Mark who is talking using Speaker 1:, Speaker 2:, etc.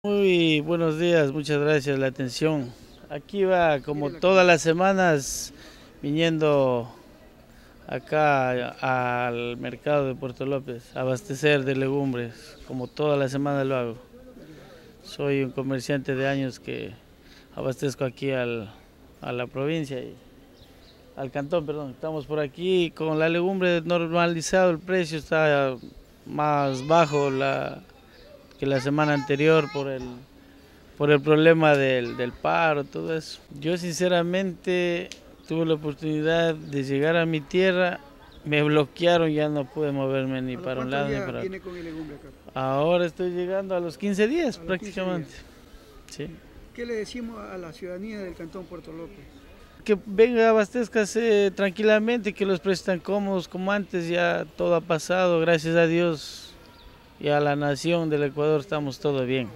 Speaker 1: Muy buenos días, muchas gracias la atención. Aquí va como todas las semanas viniendo acá al mercado de Puerto López a abastecer de legumbres, como todas las semanas lo hago. Soy un comerciante de años que abastezco aquí a la provincia y al cantón, perdón. Estamos por aquí con la legumbre normalizado, el precio está más bajo que la semana anterior por el problema del paro, todo eso. Yo sinceramente tuve la oportunidad de llegar a mi tierra, me bloquearon, ya no pude moverme ni para un lado ni para otro.
Speaker 2: ¿Tiene con el legumbre acá?
Speaker 1: Ahora estoy llegando a los 15 días
Speaker 2: A los 15
Speaker 1: prácticamente.
Speaker 2: días.
Speaker 1: Sí.
Speaker 2: ¿Qué le decimos a la ciudadanía del Cantón Puerto López?
Speaker 1: Que venga, abastezcase tranquilamente, que los precios están cómodos como antes, ya todo ha pasado, gracias a Dios y a la nación del Ecuador estamos todo bien.